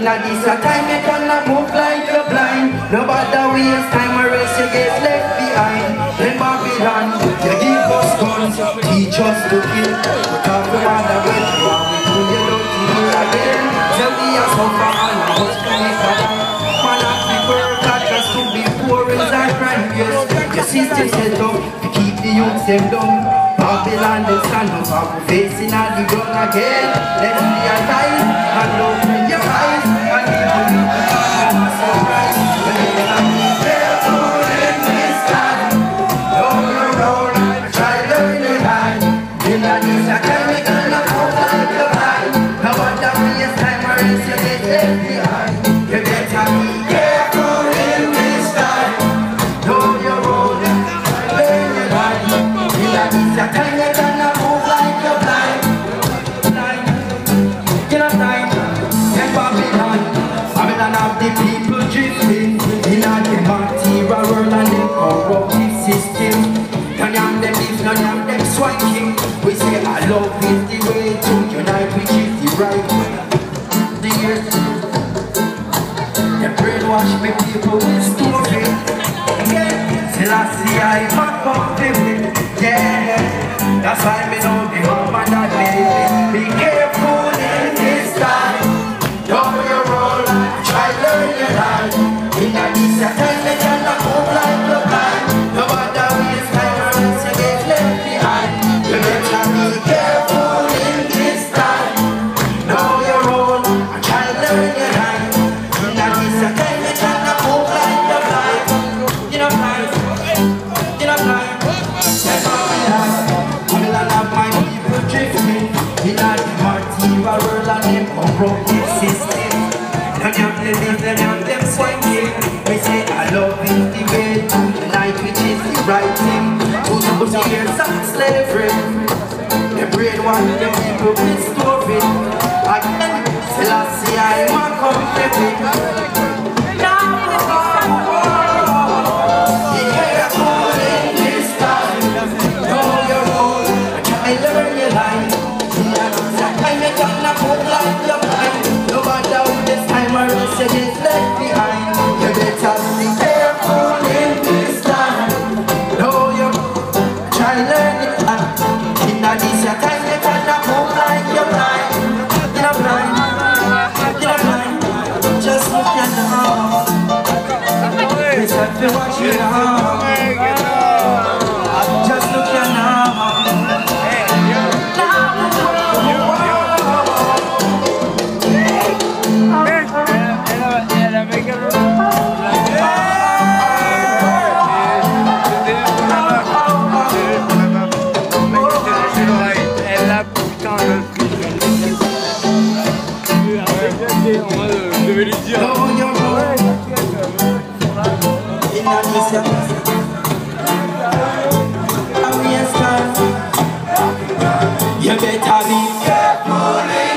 at this time you cannot move like you're blind. No matter waste time or else you get left behind. In Babylon, you give us guns, teach us to kill. But after all the way, what we do, you don't hear again. Tell me a suffer and what's coming for that. Man, I keep work hard, cause to be poor is a crime. Yes, your system set up to keep the youth them dumb. Babylon, they stand up, I'm facing all the gun again. Let's realize and open your eyes and give the people a surprise. Be careful in this time. Know your role, try learn your line. In a this time, we gonna move like a blind. No wonder waste time or else you get left behind. You better be careful in this time. Know your role, try learn your line. In a this time, you gonna move like a blind. Get up blind. Get Babylon. Babylon have the people drifting in a the material world and the corruptive system. None of them live, none of them swanking. We say our love is the way to unite, which is the right way. The years they brainwash me people with stupid. Yeah, till I see I fuck up the way. Yeah, that's why me know the home and that baby. Be careful in this time. Know your role, try learn your line. In a this time, they cannot move like the blind. No matter waste time or else you get left behind. You better be careful in this time. Know your role, try learn your line. In a this time, they cannot move like the blind. Get up blind, get up blind. That's all we have. Babylon have my people drifting in a the material world and them corruptive system. None of them live, none of them swanking. We say I love is the way to unite, which is the right thing. 2,000 years of slavery, they brainwash the people with stupid. Again, Selassie I am comfortable. Be careful in this time. Know your role, try learn your line. Time you gonna move like your mind. No matter who this time or else you get left behind. You better be careful in this time. Know your try learn it. In a this your time you gonna move like your blind. Get up blind, get up blind. Just look at the heart. Please have to watch it out. Just look at now. You better be careful.